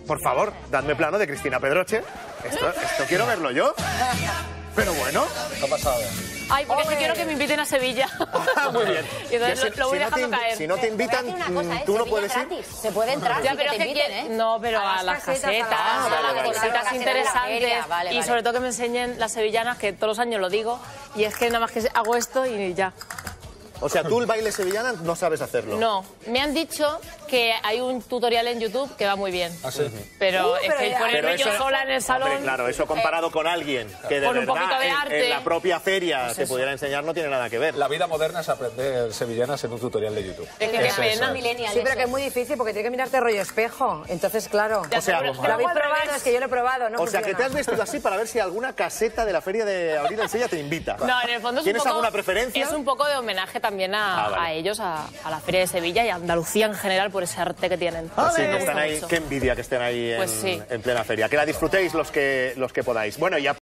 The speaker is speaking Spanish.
por favor, dadme plano de Cristina Pedroche. Esto quiero verlo yo. Pero bueno. ¿Qué ha pasado? Ay, porque sí quiero que me inviten a Sevilla. Muy bien. Y entonces lo voy dejando caer. Si no te invitan, tú no puedes ir. Se puede entrar Ya, sin pero que es te que inviten, ¿eh? No, pero a las casetas, a las cositas interesantes. Y sobre todo que me enseñen las sevillanas, que todos los años lo digo. Y es que nada más que hago esto y ya. O sea, tú el baile sevillana no sabes hacerlo. No, me han dicho que hay un tutorial en YouTube que va muy bien. ¿Ah, sí? Pero es que ponerme yo sola en el salón... Hombre, claro, eso comparado con alguien que de Con un poquito verdad de arte. en la propia feria te pudiera enseñar no tiene nada que ver. La vida moderna es aprender sevillanas en un tutorial de YouTube. Es que qué pena. Sí, pero que es muy difícil porque tienes que mirarte rollo espejo. Entonces, claro. Ya, O sea, seguro, ¿Lo habéis probado? Es que yo lo he probado, ¿no? O sea, que te has funciona. vestido así para ver si alguna caseta de la feria de Abril Ensella te invita. No, en el fondo es un ¿Tienes poco... alguna preferencia? Es un poco de homenaje también vale. a ellos, a la Feria de Sevilla y a Andalucía en general por ese arte que tienen. Pues sí, Me que gusta están ahí, mucho. qué envidia que estén ahí Pues sí. en plena feria. Que la disfrutéis los que podáis. Bueno, y